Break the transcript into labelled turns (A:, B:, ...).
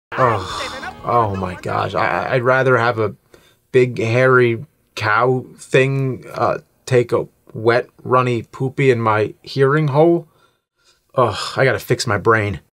A: Oh my gosh. I'd rather have a big hairy cow thing take a wet runny poopy in my hearing hole. Ugh, I gotta fix my brain.